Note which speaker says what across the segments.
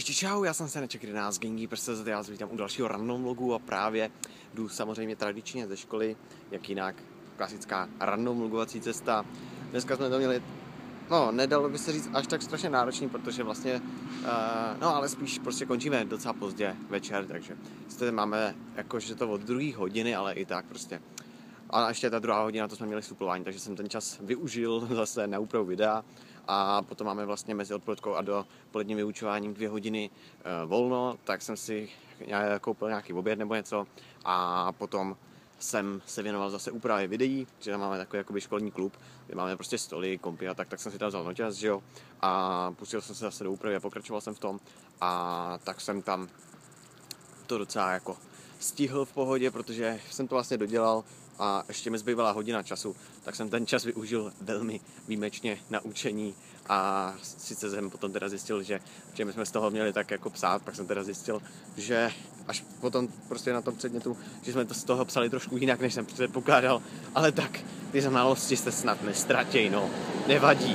Speaker 1: Čau, já jsem se nečekl 11 Gamekeepers, já vás vítám u dalšího random vlogu a právě jdu samozřejmě tradičně ze školy, jak jinak, klasická random vlogovací cesta. Dneska jsme to měli, nedalo by se říct až tak strašně náročný, protože vlastně, ale spíš prostě končíme docela pozdě večer, takže máme jakože to od 2 hodiny, ale i tak prostě. A ještě ta 2 hodina, to jsme měli suplování, takže jsem ten čas využil zase na úpravu videa a potom máme vlastně mezi odpoledkou a dopoledním vyučováním 2 hodiny volno, tak jsem si koupil nějaký oběd nebo něco a potom jsem se věnoval zase úpravě videí, že tam máme takový jakoby školní klub, kde máme prostě stoly, kompy a tak jsem si tam vzal noťaz, že jo, a pustil jsem se zase do úpravy a pokračoval jsem v tom a tak jsem tam to docela jako stihl v pohodě, protože jsem to vlastně dodělal a ještě mi zbývala hodina času, tak jsem ten čas využil velmi výjimečně na učení a sice jsem potom teda zjistil, že my jsme z toho měli tak jako psát, pak jsem teda zjistil, že až potom prostě na tom předmětu, že jsme to z toho psali trošku jinak, než jsem předpokládal, ale tak ty znalosti se snad nestratěj, nevadí.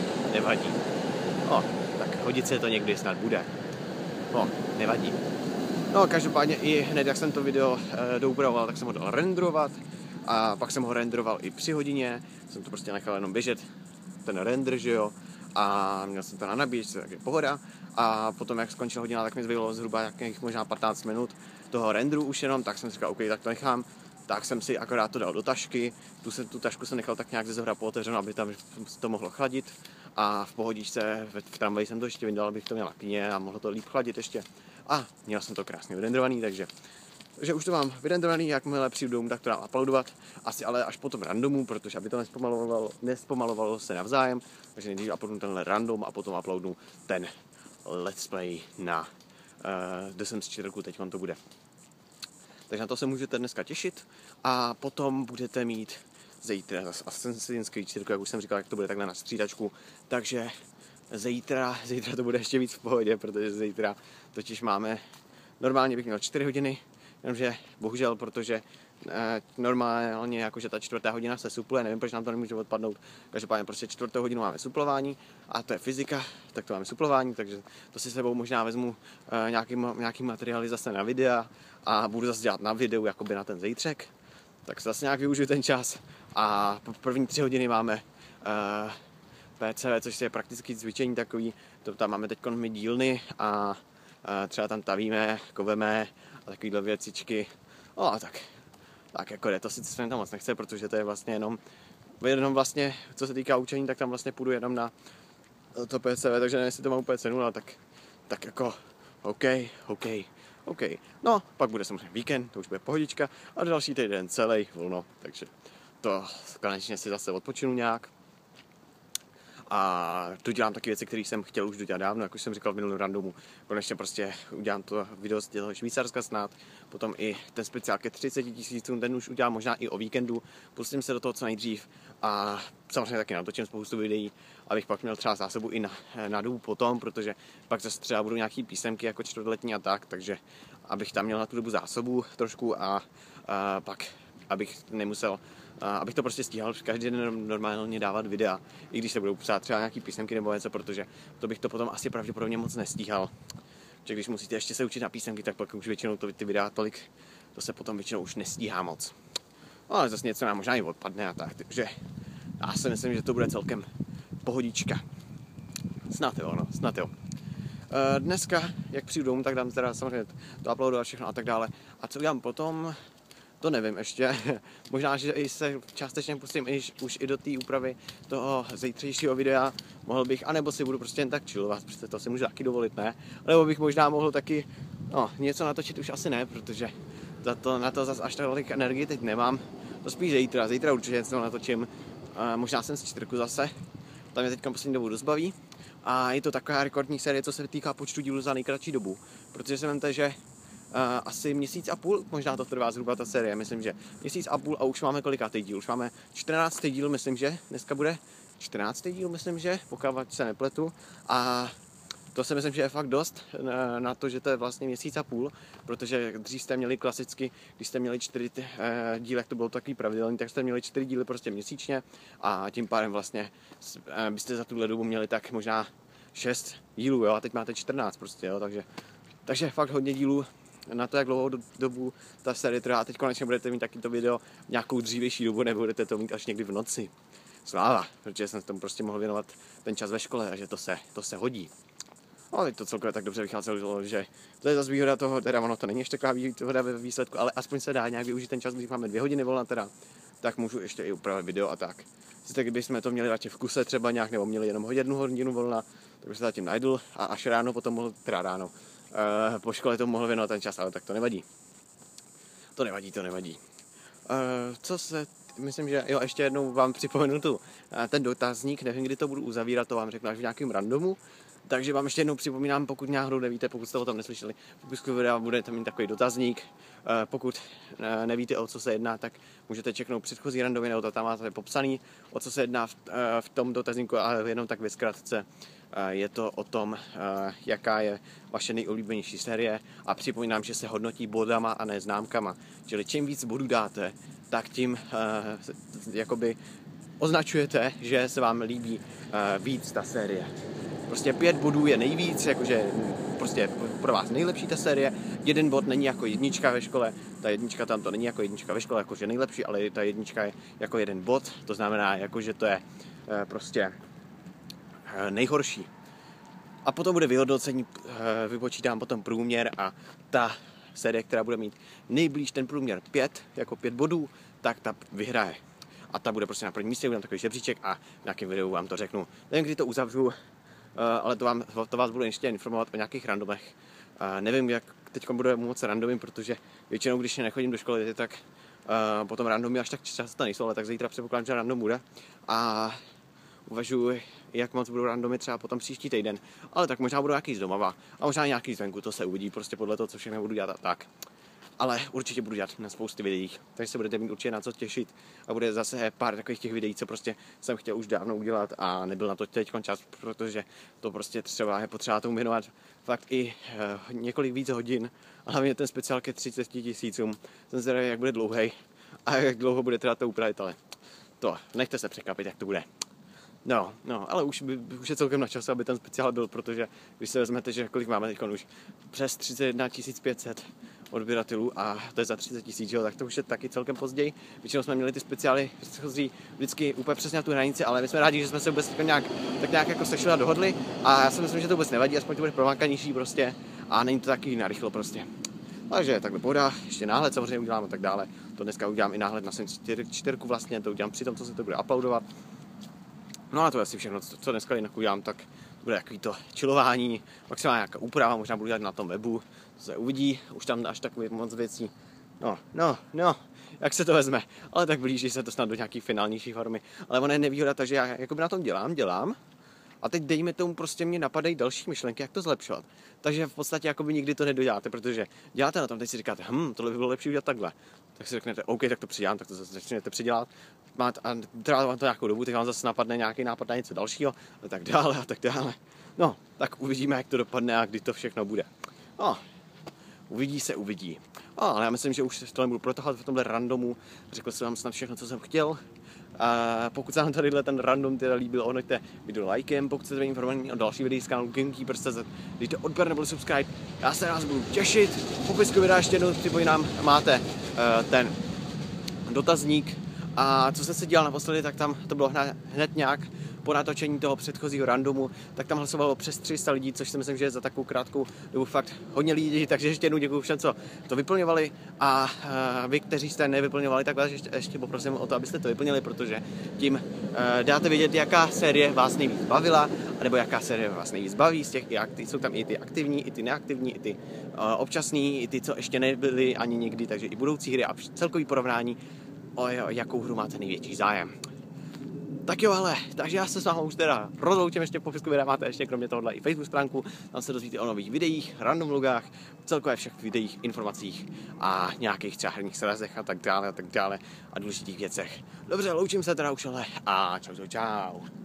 Speaker 1: Tak hodit se to někdy snad bude, nevadí. Každopádně i hned, jak jsem to video doupravoval, tak jsem ho dal renderovat a pak jsem ho renderoval i při hodině, jsem to prostě nechal jenom běžet, ten render, že jo, a měl jsem to na nabíječce, takže pohoda a potom, jak skončila hodina, tak mi zbylo zhruba nějakých možná 15 minut toho renderu už jenom, tak jsem si říkal, OK, tak to nechám, tak jsem si akorát to dal do tašky, tu tašku jsem nechal tak nějak ze zhora pootevřenou, aby tam to mohlo chladit a v pohodičce, v tramvaji jsem to ještě vydal, abych to měl na klíně a mohlo to líp chladit ještě a měl jsem to krásně vyrenderovaný, takže už to mám vyrenderovaný, jakmile přijdu domů, tak to dám uploadovat, asi ale až potom randomu, protože aby to nespomalovalo se navzájem, takže nejdřív uploadnu tenhle random a potom uploadnu ten let's play na The Sims 4, teď to bude. Takže na to se můžete dneska těšit a potom budete mít zítra zase Assassin's Creed 4, jak už jsem říkal, jak to bude takhle na střídačku, takže zítra to bude ještě víc v pohodě, protože zítra totiž máme, normálně bych měl 4 hodiny, jenomže bohužel, protože normálně jakože ta 4. hodina se supluje, nevím, proč nám to nemůže odpadnout, každopádně prostě 4. hodinu máme suplování a to je fyzika, tak to máme suplování, takže to si sebou možná vezmu nějaký materiály zase na videa a budu zase dělat na videu jakoby na ten zítřek, tak zase nějak využiju ten čas a po první 3 hodiny máme PCV, což je praktický cvičení takový, tam máme teď my dílny a třeba tam tavíme, koveme a takovýhle věcičky, tak jako jde, to sice se mi tam moc nechce, protože to je vlastně jenom vlastně, co se týká učení, tak tam vlastně půjdu jenom na to PCV, takže nevím, jestli to mám úplně cenu, ale tak jako OK. Pak bude samozřejmě víkend, to už bude pohodička a další týden celý volno, takže to konečně si zase odpočinu nějak. A tu dělám taky věci, které jsem chtěl už dodělat dávno, jak už jsem říkal v minulém randomu. Konečně prostě udělám to video z toho Švýcarska snad, potom i ten speciál ke 30 000, ten už udělám možná i o víkendu, pustím se do toho co nejdřív a samozřejmě taky natočím spoustu videí, abych pak měl třeba zásobu i na dobu potom, protože pak zase třeba budou nějaký písemky jako čtvrtletní a tak, takže abych tam měl na tu dobu zásobu trošku a pak abych nemusel, abych to prostě stíhal každý den normálně dávat videa, i když se budou psát třeba nějaký písemky nebo něco, protože to bych to potom asi pravděpodobně moc nestíhal. Že když musíte ještě se učit na písemky, tak pak už většinou ty videa tolik, to se potom většinou už nestíhá moc. Ale zase něco nám možná i odpadne a tak, takže já si myslím, že to bude celkem pohodička. Snad jo. Dneska, jak přijdu domů, tak dám teda samozřejmě to uploadovat všechno a tak dále. A co udělám potom, to nevím ještě. Možná, že i se částečně pustím už i do té úpravy toho zítřejšího videa. Mohl bych, anebo si budu prostě jen tak chillovat, protože to si můžu taky dovolit, ne? Nebo bych možná mohl taky, něco natočit už asi ne, protože na to zase až tolik energii teď nemám. To spíš zítra určitě něco natočím. Možná jsem si 4 zase, tam je teď poslední dobu dost baví. A je to taková rekordní série, co se týká počtu dílů za nejkratší dobu, protože si vemte, že asi 1,5 měsíce, možná to trvá zhruba ta série, myslím, že 1,5 měsíce a už máme kolikátý díl, už máme 14. díl, myslím, že dneska bude 14. díl, myslím, že, pokud se nepletu a to si myslím, že je fakt dost na to, že to je vlastně 1,5 měsíce, protože dřív jste měli klasicky, když jste měli 4 díly, jak to bylo takový pravidelný, tak jste měli 4 díly prostě měsíčně a tím pádem vlastně byste za tuhle dobu měli tak možná 6 dílů, jo, a teď máte 14 prostě, jo, takže Takže fakt hodně dílů na to, jak dlouhou dobu ta série trvá. Teď konečně budete mít taky to video nějakou dřívější dobu, nebudete to mít až někdy v noci. Sláva, protože jsem tomu prostě mohl věnovat ten čas ve škole a že to se hodí. No, teď to celkově tak dobře vycházelo, že to je zase výhoda toho, teda ono to není ještě taková výhoda ve výsledku, ale aspoň se dá nějak využít ten čas, když máme 2 hodiny volna teda, tak můžu ještě i upravit video a tak. Sice kdybychom to měli radši v kuse třeba nějak, nebo měli jenom 1 hodinu volna, tak bych se zatím najdl a až ráno potom mohl, teda ráno, po škole to mohl věnovat ten čas, ale tak to nevadí. To nevadí. Myslím, že jo, ještě jednou vám připomenu ten dotazník, nevím, kdy to budu uzavírat, to vám řeknu až v nějakém randomu. Takže vám ještě jednou připomínám, pokud náhodou nevíte, pokud jste o tom neslyšeli, v popisku videa budete mít takový dotazník. Pokud nevíte, o co se jedná, tak můžete čeknout předchozí randomy, nebo to tam máte popsaný, o co se jedná v tom dotazníku, ale jenom tak ve zkratce. Je to o tom, jaká je vaše nejoblíbenější série a připomínám, že se hodnotí bodama a ne známkama. Čili čím víc bodů dáte, tak tím jakoby označujete, že se vám líbí víc ta série. Prostě 5 bodů je nejvíc, jakože prostě pro vás nejlepší ta série. 1 bod není jako 1 ve škole, ta 1 tam to není jako 1 ve škole, jakože nejlepší, ale ta 1 je jako 1 bod, to znamená, jakože to je prostě nejhorší. A potom bude vyhodnocení, vypočítám potom průměr a ta série, která bude mít nejblíž ten průměr 5, jako 5 bodů, tak ta vyhraje. A ta bude prostě na prvním místě, udělám takový žebříček a v nějakém videu vám to řeknu. Nevím, kdy to uzavřu, ale to vás budu ještě informovat o nějakých randomech. Nevím, jak teď bude moc randomy, protože většinou, když nechodím do školy, tak potom randomy až tak často nejsou, ale tak zítra předpokládám, že random bude. A uvažuji, jak moc budou randomy třeba potom příští týden. Ale tak možná budou nějaký z domova a možná nějaký zvenku, to se uvidí prostě podle toho, co všechno budu dělat a tak. Ale určitě budu dělat na spousty videích, takže se budete mít určitě na co těšit a bude zase pár takových těch videí, co prostě jsem chtěl už dávno udělat a nebyl na to teď čas, protože to prostě třeba je potřeba tomu věnovat fakt i několik víc hodin a hlavně ten speciál ke 30 000. Jsem zvědavý, jak bude dlouhej a jak dlouho bude teda to upravit, ale to nechte se překvapit, jak to bude. No, ale už je celkem na čas, aby ten speciál byl, protože když se vezmete, že kolik máme teď už přes 31 500 odběratelů a to je za 30 000, tak to už je taky celkem později. Většinou jsme měli ty speciály vždycky úplně přesně na tu hranici, ale my jsme rádi, že jsme se vůbec tak nějak jako sešli a dohodli a já si myslím, že to vůbec nevadí, aspoň to bude promákanější prostě a není to taky narychlo prostě. Takže takhle pohoda, ještě náhled samozřejmě udělám a tak dále. To dneska udělám i náhled na Sim 4 vlastně, to udělám při tom, co se to bude uploadovat. No a to je asi všechno, co dneska jinak udělám, tak bude takový to chillování, maximálně nějaká úprava, možná budu dělat na tom webu, to se uvidí, už tam až takový moc věcí, no, jak se to vezme, ale tak blíží se to snad do nějaký finálnější formy, ale ono je nevýhoda, takže já jakoby na tom dělám a teď dejme tomu prostě mě napadají další myšlenky, jak to zlepšovat, takže v podstatě jakoby nikdy to nedoděláte, protože děláte na tom, teď si říkáte, tohle by bylo lepší udělat takhle, tak si řeknete, OK, tak to přidělám, tak to začnete přidělat, a trvá vám to nějakou dobu, tak vám zase napadne nějaký nápad na něco dalšího a tak dále. No, tak uvidíme, jak to dopadne a kdy to všechno bude. No, uvidí. Ale já myslím, že už to nebudu protahovat v tomhle randomu. Řekl jsem vám snad všechno, co jsem chtěl. A pokud se vám tadyhle ten random teda líbil, ohoďte video lajkem, pokud jste informovaní o další videí z kanálu Gamekeepers.cz, dejte odběr nebo subscribe. Já se na vás budu těšit. V popisku videa ještě jednou připomínám, máte ten dotazník. A co jsem se dělal naposledy, tak tam to bylo hned nějak po natočení toho předchozího randomu, tak tam hlasovalo přes 300 lidí, což si myslím, že je za takovou krátkou dobu fakt hodně lidí, takže ještě jednou děkuju všem, co to vyplňovali a vy, kteří jste nevyplňovali, tak vás ještě poprosím o to, abyste to vyplnili, protože tím dáte vědět, jaká série vás nejvíc bavila, nebo jaká série vás nejvíc baví, z těch jsou tam i ty aktivní, i ty neaktivní, i ty občasní, i ty, co ještě nebyly ani nikdy, takže i budoucí hry a celkový porovnání, o jakou hru máte největší zájem. Tak jo, ale, takže já se s vámi už teda rozloučím, ještě v popisku videa máte ještě kromě tohohle i Facebook stránku, tam se dozvíte o nových videích, random vlogách, celkově všech videích, informacích a nějakých třeba herních srazech a tak dále a důležitých věcech. Dobře, loučím se teda už ale a čau.